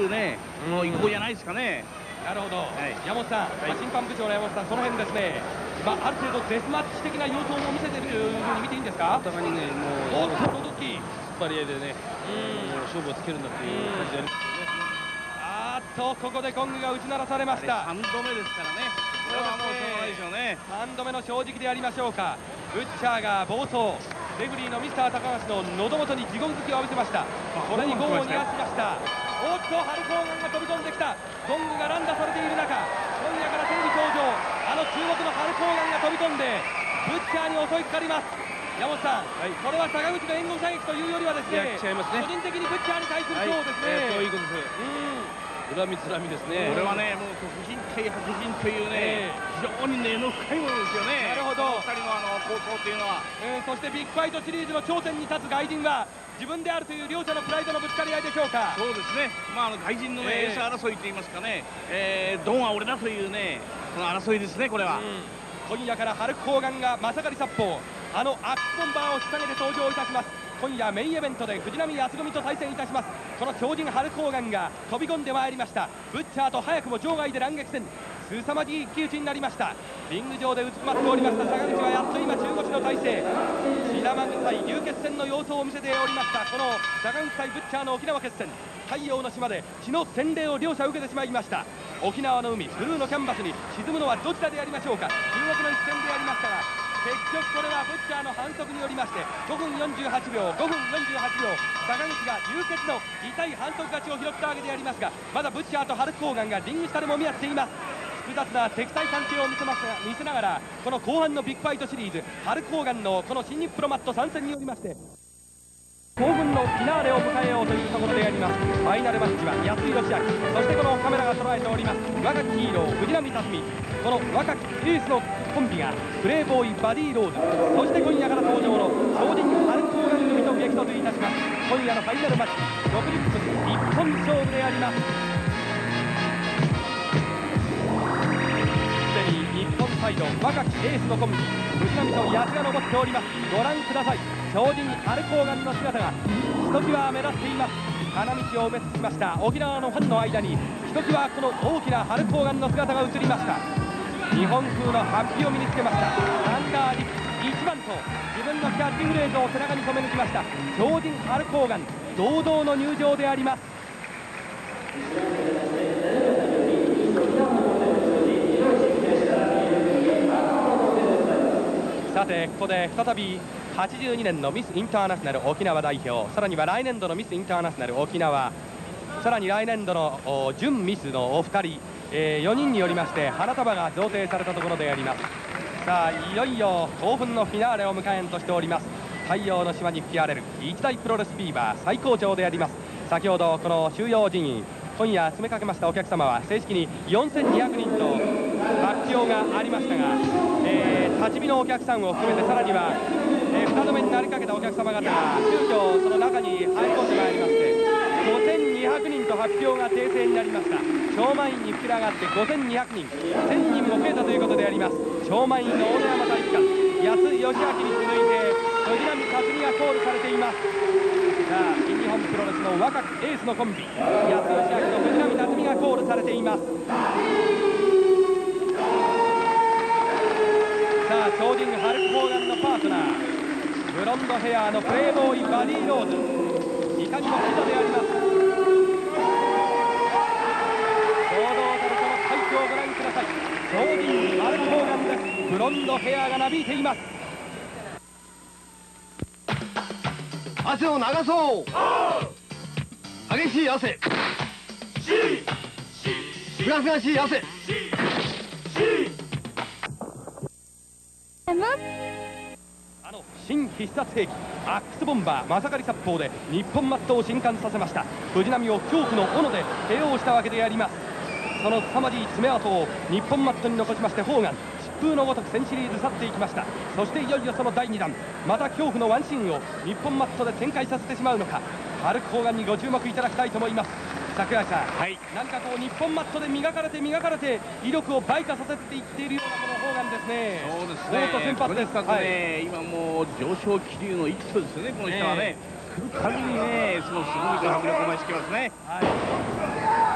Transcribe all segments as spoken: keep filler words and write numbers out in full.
いうね、もう意向じゃないですかね。 なるほど、山本さん、審判部長の山本さん、その辺ですね、まあ、ある程度デスマッチ的な様相も見せているというふうに見ていいんですか。 お互いにね、もうおっと、ロドキー、 突っ張り合いでね、勝負をつけるんだっていう感じでありますよね。 あーっと、ここでゴングが打ち鳴らされました。 さんどめですからね、これはもうしょうがないでしょうね。 さんどめの正直でありましょうか。ブッチャーが暴走、レフリーのミスター高橋の喉元に地獄突きを浴びせました。これにゴンを逃がしました。おっと、ハルコーガンが飛び込んできた。ゴングが乱打されている中、今夜からテレビ登場、あの注目のハルコーガンが飛び込んでブッチャーに襲いかかります。山本さん、はい、これは坂口の援護射撃というよりはですね、違いますね、個人的にブッチャーに対するそうですね、 はい、そういうことです。うん、恨みつらみですね。これはね、もう黒人対白人というね、非常に根の深いものですよね。 なるほど、 ふたりのあの構想というのは、 うん、そしてビッグファイトシリーズの頂点に立つ外人は自分であるという両者のプライドのぶつかり合いでしょうか。 そうですね、まあ、あの外人の、ね、エース争いといいますかね、えー、ドンは俺だというね、この争いですね、これは。 うん、今夜からハルク・ホーガンがマサカリ殺法、あのアップボンバーを引っ提げて登場いたします。今夜メインイベントで藤波康組と対戦いたします。この超人ハルク・ホーガンが飛び込んでまいりました。ブッチャーと早くも場外で乱撃戦、凄まじい一騎打ちになりました。リング上でうずくまっておりました坂口はやっと今中腰の体勢、血玉臭い流血戦の様相を見せておりました。この坂口対ブッチャーの沖縄決戦、太陽の島で血の洗礼を両者受けてしまいました。沖縄の海、ブルーのキャンバスに沈むのはどちらでありましょうか。注目の一戦でありましたが、結局これはブッチャーの反則によりましてごふんよんじゅうはちびょう、ごふんよんじゅうはちびょう、坂口が流血の痛い反則勝ちを拾ったわけでありますが、まだブッチャーとハルク・ホーガンがリング下でもみ合っています。複雑な敵対関係を見せますが見せながら、この後半のビッグファイトシリーズ、ハルク・ホーガンのこの新日プロマット参戦によりまして興奮のフィナーレを迎えようというところであります。ファイナルマッチは安井義明、そしてこのカメラが捉えております若きヒーロー藤波辰巳、この若きエースのコンビがプレーボーイバディローズ、そして今夜から登場の超人ハルク・ホーガン組と激突いたします。今夜のファイナルマッチろくじゅっぷん一本勝負であります。すでに日本サイド若きエースのコンビ藤波と安が登っております。ご覧ください、超人ハルク・ホーガンの姿がひときわ目立っています。花道を埋め尽くしました沖縄のファンの間にひときわこの大きなハルク・ホーガンの姿が映りました。日本風のハッピーを身につけました。アンダーリップいちばんと自分のキャッチフレーズを背中に留め抜きました超人ハルク・ホーガン、堂々の入場であります。さてここで再びはちじゅうにねんのミスインターナショナル沖縄代表、さらには来年度のミスインターナショナル沖縄、さらに来年度の準ミスのお二人、えー、よにんによりまして花束が贈呈されたところであります。さあいよいよ興奮のフィナーレを迎えんとしております。太陽の島に吹き荒れる一大プロレスフィーバー最高潮であります。先ほどこの収容人員、今夜詰めかけましたお客様は正式によんせんにひゃくにんと発表がありましたが、えー、立ち見のお客さんを含めてさらには、えー、二度目になりかけたお客様方が急遽その中に入り込んでまいりましてごせんにひゃくにんと発表が訂正になりました。超満員に膨れ上がってごせんにひゃくにん、せんにんも増えたということであります。超満員の大野山体育館、安井義明に続いて藤波辰巳がコールされています。さあ新日本プロレスの若きエースのコンビ安井義明と藤波辰巳がコールされています。さあ超人ハルク・ホーガンのパートナーブロンドヘアのプレーボーイバディローズ、いかにもキザであります。堂々たるこの快挙をご覧ください。超人ハルク・ホーガンです。ブロンドヘアがなびいています。 汗を流そう。激しい汗、すがすがしい汗。 あの新必殺兵器アックスボンバーマサカリ殺法で日本マットを震撼させました。藤波を恐怖の斧で ケーオー したわけであります。その凄まじい爪痕を日本マットに残しましてホーガン疾風のごとく戦シリーズ去っていきました。そしていよいよそのだいにだん、また恐怖のワンシーンを日本マットで展開させてしまうのか、ハルク・ホーガンにご注目いただきたいと思います。桜井さん、はい、なんかこう日本マットで磨かれて磨かれて威力を倍化させていっているようなこのホーガンですね。 そうですね、 と先発です。 とにかくね、はい、今もう上昇気流の一途ですよね、この人はね、えー、来るたびにね、そのすごい迫力を増してきますね。はい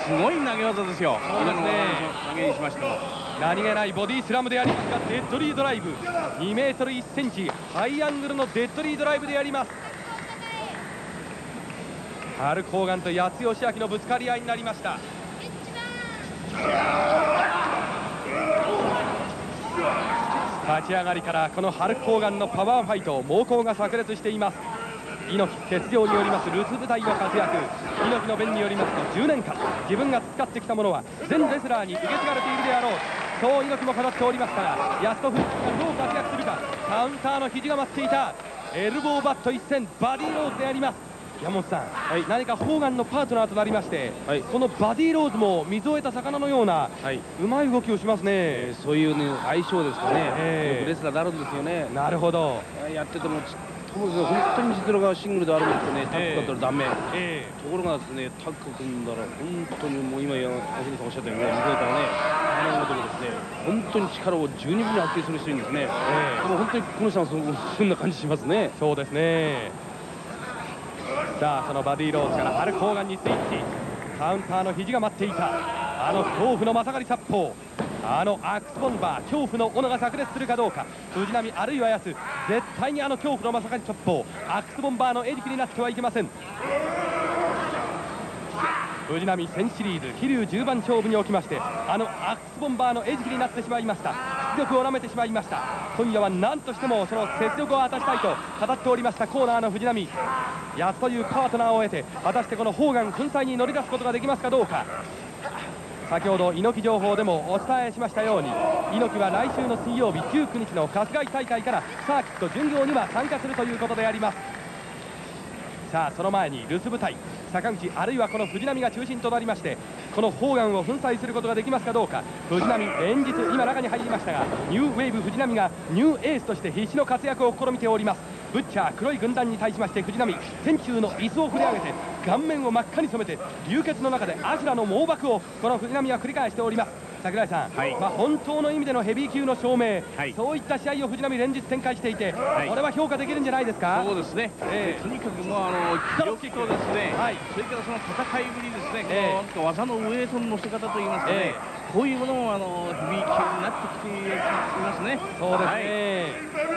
すごい投げ技ですよ。 そうですね。 投げにしました。 何気ないボディスラムでありますが、デッドリードライブにメートルいっセンチハイアングルのデッドリードライブであります。ハルク・ホーガンと八津義明のぶつかり合いになりました。立ち上がりからこのハルク・ホーガンのパワーファイト、猛攻が炸裂しています。猪木欠場によりますルツ部隊の活躍、猪木の弁によりますとじゅうねんかん自分が培ってきたものは全レスラーに受け継がれているであろう、そう猪木も語っておりますから、安戸夫人がどう活躍するか。カウンターの肘が待っていたエルボーバット一戦バディローズであります。山本さん、はい、何かホーガンのパートナーとなりまして、はい、このバディローズも水を得た魚のような、はい、うまい動きをしますね、えー、 そういう、ね、相性ですかね、 えー、 レスラーになるんですよね。 なるほど。 やってても本当に実力がシングルであるんですよね。タッグだったらダメ、えー、ところがですね、タッグ組んだら本当にもう今おっしゃったように水を得たらね、あの男ですね、本当に力を十二分に発揮する人ですね、えー、でも本当にこの人はそんな感じしますね。 そうですね。さあそのバディローズからハルク・ホーガンにスイッチ、カウンターの肘が待っていたあの恐怖のまさがり殺法、あのアックスボンバー恐怖の斧が炸裂するかどうか。藤波あるいは安、絶対にあの恐怖のまさがり殺法アックスボンバーの餌食になってはいけません。藤波戦シリーズ桐生じゅうばん勝負におきまして、あのアックスボンバーの餌食になってしまいました。実力をなめてしまいました。今夜は何としてもその雪辱を果たしたいと語っておりましたコーナーの藤波。やっというパートナーを得て、果たしてこのホーガン粉砕に乗り出すことができますかどうか。先ほど猪木情報でもお伝えしましたように、猪木は来週の水曜日じゅうくにちの春日井大会からサーキット巡業には参加するということであります。さあその前に留守部隊坂口あるいはこの藤波が中心となりまして、このホーガンを粉砕することができますかどうか。藤波連日今中に入りましたが、ニューウェーブ藤波がニューエースとして必死の活躍を試みております。ブッチャー黒い軍団に対しまして、藤波天中の椅子を振り上げて顔面を真っ赤に染めて流血の中でアシュラの猛爆をこの藤波は繰り返しております。櫻井さん、はい、まあ本当の意味でのヘビー級の証明、はい、そういった試合を藤波連日展開していて、はい、これは評価できるんじゃないですか。 そうですね、えー、とにかくもうあの気力とですね、はい、それからその戦いぶりですね、えー、この技のウエイトの乗せ方といいますかね、えー、こういうものもあのヘビー級になってきていますね。 そうですね、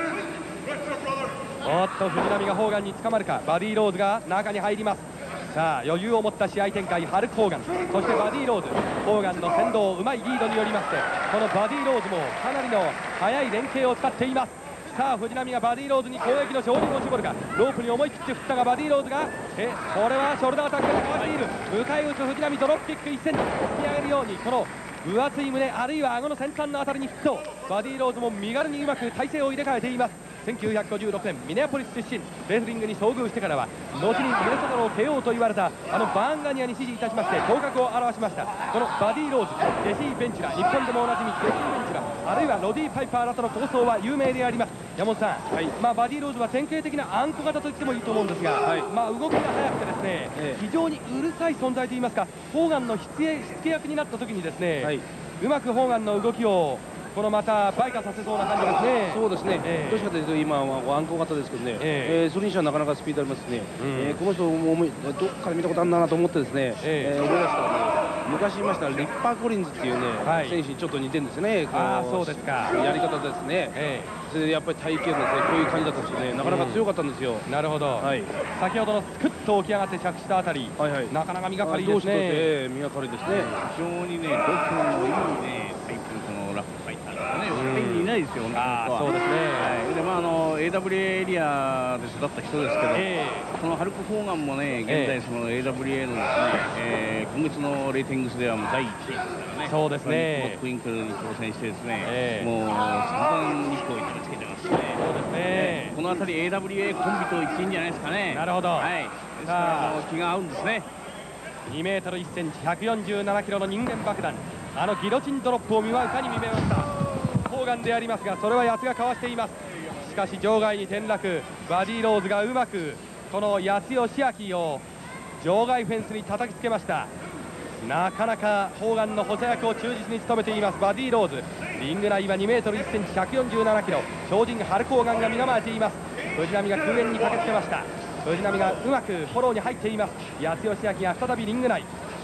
はい、おっと藤波がホーガンに捕まるか。バディローズが中に入ります。さあ余裕を持った試合展開、ハルク・ホーガン、そしてバディローズ、ホーガンの先導うまいリードによりまして、このバディローズもかなりの速い連携を使っています。さあ藤波がバディローズに攻撃の照準を絞るか。ロープに思い切って振ったがバディローズがえこれはショルダーアタックが変わっている。迎え撃つ藤波、ドロップキックいっセンチ突き上げるように、この分厚い胸あるいは顎の先端のあたりにヒット。バディローズも身軽にうまく体勢を入れ替えています。せんきゅうひゃくごじゅうろくねんミネアポリス出身、レスリングに遭遇してからは後にミネソタの ケーオー と言われたあのバーンガニアに支持いたしまして頭角を現しました。このバディローズ、ジェシー・ベンチュラ、日本でもおなじみジェシー・ベンチュラ、あるいはロディ・パイパーらとの構想は有名であります。山本さん、はい、まあバディローズは典型的なあんこ型と言ってもいいと思うんですが、はい、まあ動きが速くてですね、ええ、非常にうるさい存在といいますか、ホーガンの火付け、火付け役になった時にですね、はい、うまくホーガンの動きをこのまた倍化させそうな感じですね。 そうですね、えー、どうしかというと今はあんこ型ですけどね、えーえー、それにしてはなかなかスピードありますね、うん、えー、この人もどっから見たことあるんだなと思ってですね、えーえー、思い出したらね、昔いましたリッパー・コリンズっていうね、はい、選手にちょっと似てるんですよね。 ああそうですか。 やり方ですね、えー、それでやっぱり体型ですね、こういう感じだったんですよね。なかなか強かったんですよ、 うん、なるほど、はい、先ほどのスクッと起き上がって着地したあたり、はいはい、なかなか身がかりですね。 えー、身がかりですね。非常にね、度胸のいいねタイプのこのラップファイターですね。他にいないですよ、 ああそうですね、 はい、でまああの エーダブリュー エリアで育った人ですけど、えー、このハルク・ホーガンもね、現在その エーダブリューエー のですね、えー、今月のレーティングスではもうだいいちいですからね。そうですね、トップインクルに挑戦してですね、えー、もう散々日光につけてますしね。そうですね、この辺り エーダブリューエー コンビと言っていいんじゃないですかね。 なるほど、 はい、ですから気が合うんですね。 にメートルいっセンチひゃくよんじゅうななキロの人間爆弾、あのギロチンドロップを見わかに見めましたホーガンでありますが、それは八つがかわしています。しかし場外に転落、バディローズがうまくこの八つ義明を場外フェンスに叩きつけました。なかなかホーガンの補佐役を忠実に務めていますバディローズ。リング内はにメートルいっセンチひゃくよんじゅうななキロ、超人ハルク・ホーガンが身構えています。藤波が救援に駆けつけました。藤波がうまくフォローに入っています。八つ義明が再びリング内、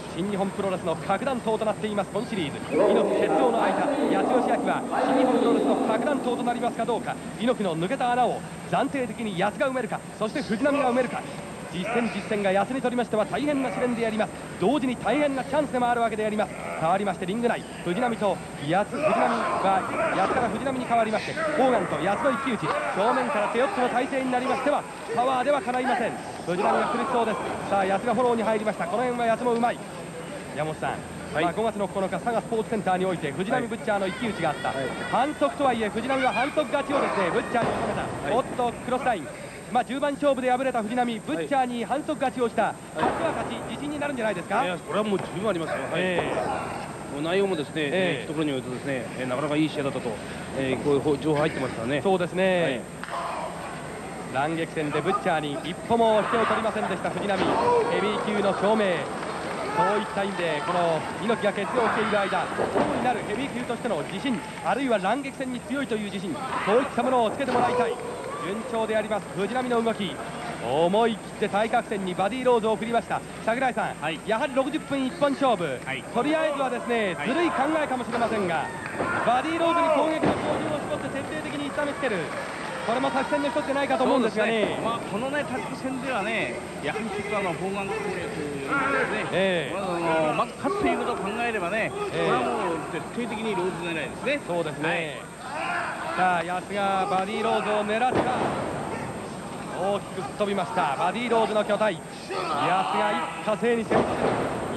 新日本プロレスの核弾頭となっています今シリーズ。猪木決闘の間、八代志明は新日本プロレスの核弾頭となりますかどうか。猪木の抜けた穴を暫定的に八つが埋めるか、そして藤波が埋めるか。実戦実戦が八つにとりましては大変な試練であります。同時に大変なチャンスでもあるわけであります。変わりましてリング内、藤波と八つ、藤波が八つから藤波に変わりまして、ホーガンと八つの一騎打ち、正面から手四つの体勢になりましてはパワーではかないません。藤波が苦しそうです。さあ八つがフォローに入りました。この辺は八つもうまい。山本さん、はい、まあごがつのここのか佐賀スポーツセンターにおいて藤波ブッチャーの一騎打ちがあった、はい、反則とはいえ藤波は反則勝ちをですねブッチャーに収めた、はい、おっとクロスライン、まあじゅうばん勝負で敗れた藤波、ブッチャーに反則勝ちをした、勝ちは勝ち、自信になるんじゃないですか。 いや、これはもう十分ありますよ、はい、えー、もう内容もですね、えー、ところにおいてですね、えー、なかなかいい試合だったと、えー、こういう情報入ってますからね。 そうですね、はい、乱撃戦でブッチャーに一歩も引けを取りませんでした藤波、ヘビー級の証明、そういった意味でこの猪木が欠場している間、大いなるヘビー級としての自信、あるいは乱撃戦に強いという自信、そういったものをつけてもらいたい。順調であります藤波の動き、思い切って対角線にバディローズを送りました。櫻井さん、はい、やはりろくじゅっぷん一本勝負、はい、とりあえずはですね、ずるい考えかもしれませんが、バディローズに攻撃の照準を絞って徹底的に痛めつける、これも作戦の一つじゃないかと思うんですがね。 ね、まあ、このね作戦ではね、やはりちょっとあの砲丸攻略ですね、えー、まずあのまず勝つということを考えればね、えー、これはもう徹底的にローズ狙いですね。 そうですね、はい、さあ八つがバディローズを狙った、大きく吹っ飛びました。バディローズの巨体、八つが一過性に先頭です。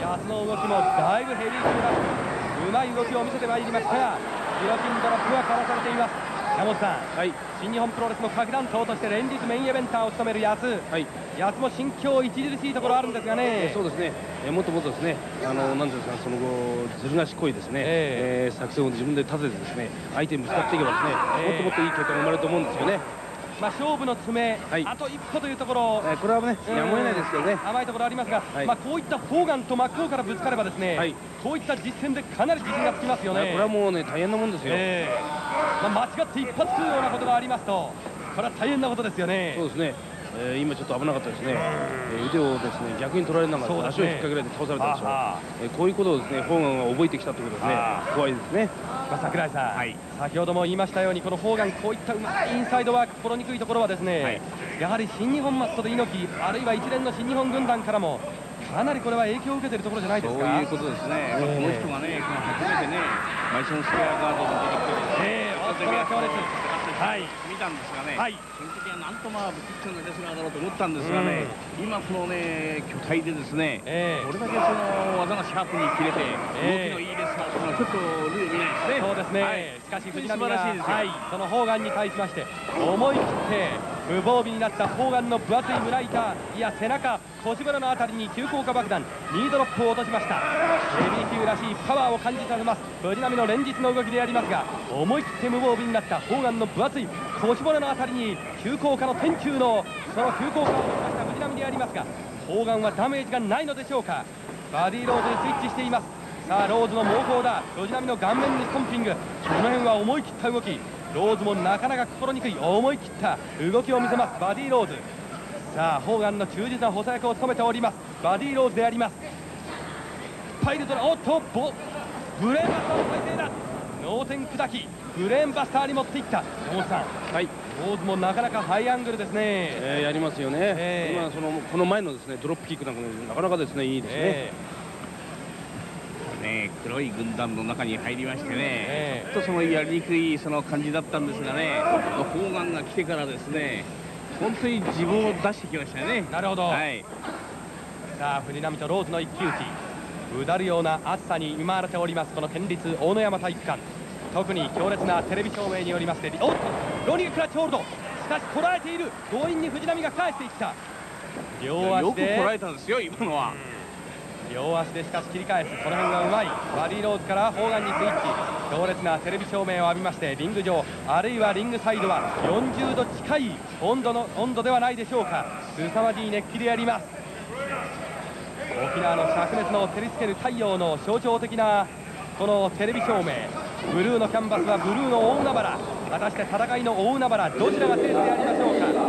八つの動きもだいぶヘビー級らしくうまい動きを見せてまいりましたが、ギロチンドロップはかわされています。山本さん、はい、新日本プロレスの核弾頭として連日メインイベンターを務める八つ、はい、八つも心境著しいところあるんですがね。 えー、そうですね、えー、もっともっとですね、あのなんていうんですか、その後ずる賢いですね、えーえー、作戦を自分で立ててですね、相手にぶつかっていけばですね、えー、もっともっといい結果が生まれると思うんですよね。 まあ勝負の詰め、はい、あと一歩というところ、 えー、これはね、やむを得ないですけどね、 甘いところありますが、はい、まあこういったホーガンと真っ向からぶつかればですね、はい、こういった実戦でかなり自信がつきますよね。 これはもうね、大変なもんですよ。 えーまあ、間違って一発食うようなことがありますと、これは大変なことですよね。 そうですね、えー、今ちょっと危なかったですね、えー、腕をですね逆に取られながら、ね、足を引っ掛けられて倒されたでしょう。えー、こういうことをですね、ホーガンが覚えてきたということですね、怖いですね。 まあ、櫻井さん、はい、先ほども言いましたように、このホーガン、こういったうまいインサイドワーク、心にくいところはですね、はい、やはり新日本マストで猪木、あるいは一連の新日本軍団からもかなりこれは影響を受けているところじゃないですか。 そういうことですね、えー、この人がね、初めてね、マイソンスクエアガードで出てきて、えー、 これは強烈、 はい、見たんですがね、はい、その時はなんとまあぶつけのレスラーだろうと思ったんですがね、うん、今このね巨体でですね、えー、これだけその技がシャープに切れて、えー、動きのいいレスラーというのはちょっと類を見ないですね。そうですね、はい、しかし藤波が、はい、そのホーガンに対しまして思い切って無防備になったホーガンの分厚い胸板、いや背中、腰骨のあたりに急降下爆弾ニードロップを落としました。ヘビー級らしいパワーを感じさせます藤波の連日の動きでありますが、思い切って無防備になったホーガンの分厚い腰骨のあたりに急降下の天柱のその急降下を落としました藤波でありますが、ホーガンはダメージがないのでしょうか。バディローズにスイッチしています。さあローズの猛攻だ、藤波の顔面にストンピング、この辺は思い切った動き、ローズもなかなか心にくい思い切った動きを見せますバディローズ。さあホーガンの忠実な補佐役を務めておりますバディローズであります。パイルドラ、おっとボブレーンバスターの体勢だ、脳天砕きブレーンバスターに持っていった山本さん、はい、ローズもなかなかハイアングルですね、 えー、やりますよね、えー、今そのこの前のですねドロップキックなんかなかなかですねいいですね、えーね、黒い軍団の中に入りましてね、えー、ちょっとそのやりにくいその感じだったんですがね、ホーガンが来てからですね、本当に自分を出してきましたね。 なるほど、はい、さあ藤波とローズの一騎打ち、うだるような暑さに見舞われておりますこの県立大野山体育館、特に強烈なテレビ照明によりまして、おっとロニー・クラッチホールド、しかし捉えている、強引に藤波が返していった、両足でよく捉えたんですよ今のは、 うん、両足でしかし切り返す、この辺がうまいバディローズからホーガンにスイッチ、強烈なテレビ照明を浴びまして、リング上あるいはリングサイドはよんじゅうど近い温度の温度ではないでしょうか。凄まじい熱気であります。沖縄の灼熱の照りつける太陽の象徴的なこのテレビ照明、ブルーのキャンバスはブルーの大海原、果たして戦いの大海原どちらが制すでありましょうか。ジャ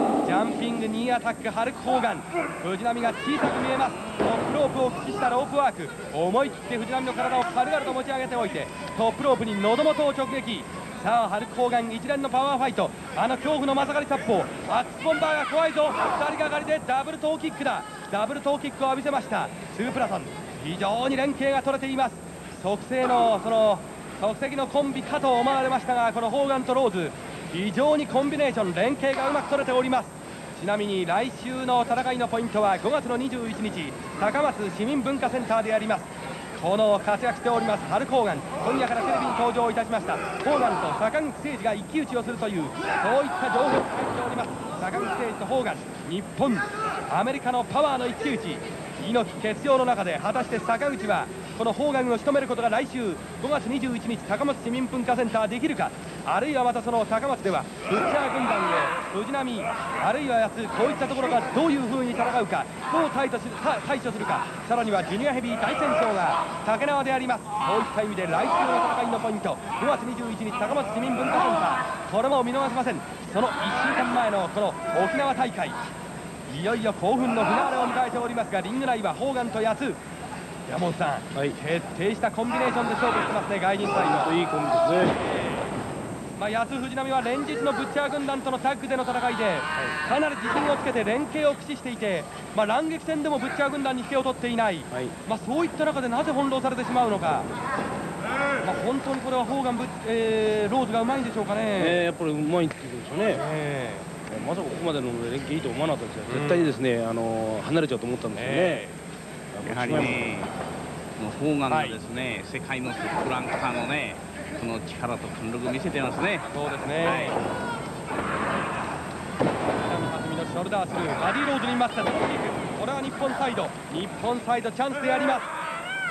ャンピングニーアタックハルク・ホーガン。藤波が小さく見えます。トップロープを駆使したロープワーク、思い切って藤波の体を軽々と持ち上げておいてトップロープに喉元を直撃。さあハルク・ホーガン一連のパワーファイト、あの恐怖のまさかり殺法アックスボンバーが怖いぞ。ふたりがかりでダブルトーキックだ。ダブルトーキックを浴びせました。ツープラトン、非常に連携が取れています。即成のその即席のコンビかと思われましたが、このホーガンとローズ非常にコンビネーション連携がうまく取れております。ちなみに来週の戦いのポイントはごがつのにじゅういちにち高松市民文化センターであります。この活躍しておりますハルク・ホーガン、今夜からテレビに登場いたしました。ホーガンと坂口誠二が一騎打ちをするというそういった情報が入っております。坂口誠二とホーガン、日本アメリカのパワーの一騎打ち、猪木欠場の中で果たして坂口はこのホーガンを仕留めることが来週ごがつにじゅういちにち高松市民文化センターできるか、あるいはまたその高松ではブッチャー軍団へ藤波あるいはやつ、こういったところがどういう風に戦うか、どう対処する対処するか、さらにはジュニアヘビー大戦争が竹縄であります。そういった意味で来週の戦いのポイントごがつにじゅういちにち高松市民文化センター、これも見逃せません。そのいっしゅうかんまえのこの沖縄大会、いよいよ興奮のフィナーレを迎えておりますが、リング内はホーガンとヤツ、山本さん、はい、徹底したコンビネーションで勝負してますね、外人サイド。 いいコンビですね。 まあ、安藤波は連日のブッチャー軍団とのタッグでの戦いで、はい、かなり自信をつけて連携を駆使していて、まあ、乱撃戦でもブッチャー軍団に引けを取っていない、はい、まあ、そういった中でなぜ翻弄されてしまうのか、まあ、本当にこれはホーガン、えー、ローズがうまいんでしょうかね。 えー、やっぱりうまいってことでしょうね。えー、まさかここまでの連携いいと思わなかったですよ、絶対にですね、あのー、離れちゃうと思ったんですよね。えー、やはりね、ホーガンがですね、はい、世界のトップランカーのね、この力と貫禄見せてますね。 そうですね。はい、南初のショルダースルー、バディローズにいました。これは日本サイド、日本サイドチャンスであります。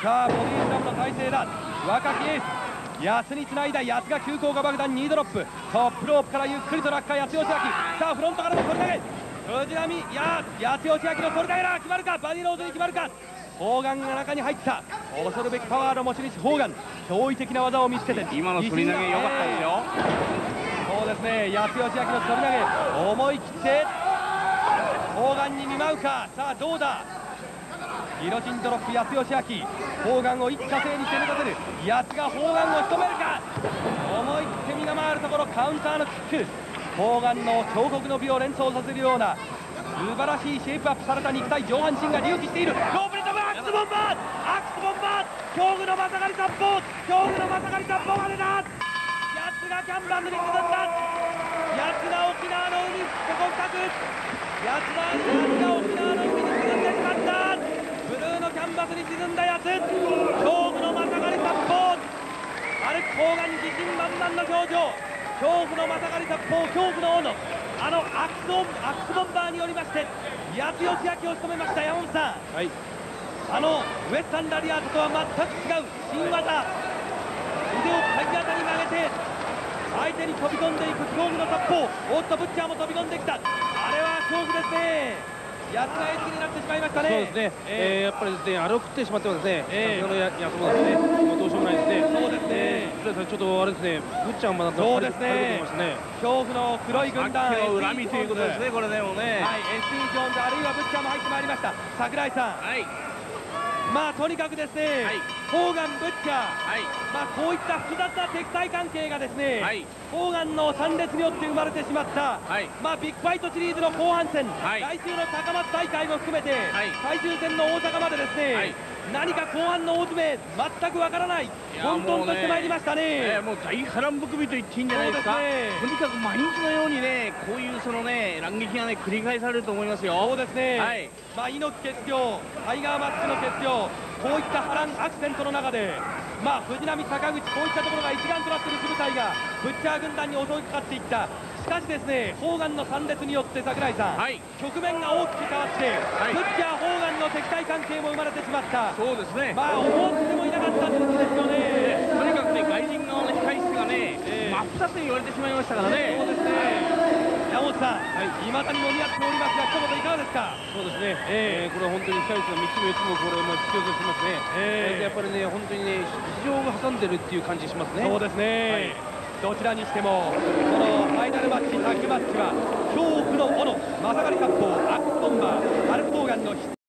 さあボディスラムの体勢だ。若きエース安につないだ。安が急降下爆弾にドロップ、トップロープからゆっくりと落下。安吉明、さあフロントからの取り投げ、藤波、いや安吉明の取り投げだ。決まるか、バディローズに決まるか。ホーガンが中に入った。恐るべきパワーの持ち主ホーガン、驚異的な技を見つけて、 今の取り投げ良かったですよ。 そうですね、安吉明の取り投げ、思い切ってホーガンに見舞うか。さあどうだ、ギロチンドロップ安吉明、ホーガンを一過性に攻め立てる。安がホーガンを仕留めるか。思い切って身が回るところ、カウンターのキック、ホーガンの彫刻の美を連想させるような素晴らしいシェイプアップされた肉体、上半身が隆起している。ロープに飛ぶアックスボンバー、アックスボンバー、恐怖のまさかり殺法、恐怖のまさかり殺法が出た。やつがキャンバスに沈んだ。やつが沖縄の海にここ深く、やつがやつが沖縄の海に沈んでしまった。ブルーのキャンバスに沈んだやつ、恐怖のまさかり殺法。アルク・ホーガン自信満々の表情、恐怖のまさかり殺法、恐怖の斧、あのアックスボンアックスボンバーによりまして安吉明を務めました。山本さん、はい、あのウエスタンラリアートとは全く違う新技、腕を体当たりに上げて相手に飛び込んでいく恐怖の殺法。おっとブッチャーも飛び込んできた。あれは恐怖ですね。安がエッジになってしまいましたね。 そうですね、えー、やっぱりですね、あれを食ってしまってはですね、えー、の安もですね、もうどうしようもないですね。そうですね、えー、ちょっとあれですね、ブッチャーもまだそうですね、恐怖の黒い軍団、 恨みということですね、これでもね。 はい、エスティー・ジョーンズ、あるいはブッチャーも入ってまいりました。櫻井さん、はい、まあとにかくですね、はい、ホーガン、ブッチャー、はい、まあこういった複雑な敵対関係がですね、はい、ホーガンの参列によって生まれてしまった、はい、まあビッグファイトシリーズの後半戦、はい、来週の高松大会も含めて、はい、最終戦の大阪までですね、はい、何か後半の大詰め全くわからない、混沌としてまいりましたね。 えー、もう大波乱含みと言っていいんじゃないですか。とにかく毎日のようにね、こういうそのね乱撃がね繰り返されると思いますよ。 そうですね、はい、まあ猪木欠場、タイガーマッチの欠場、こういった波乱アクセントの中で、まあ藤波、坂口、こういったところが一丸となっている部隊がブッチャー軍団に襲いかかっていった。しかしですね、ホーガンの参列によって櫻井さん、はい、局面が大きく変わって、はい、ブッチャー、ホーガンの敵対関係も生まれてしまった。そうですね、まあ思ってもいなかったんですよね。 とにかくね、外人側の控室がね、えー、真っ二つに言われてしまいましたからね。 そうですね、山本さん、はい、今谷もみ合っておりますが、一言いかがですか。 そうですね、えー、これは本当に控室がみっつもよっつもこれも必要としますね。えー、やっぱりね、本当にね、市場が挟んでるっていう感じしますね。 そうですね、はい、 どちらにしてもこのファイナルマッチタッグマッチは恐怖の斧、マサカリ殺法、アックスボンバー、ハルク・ホーガンの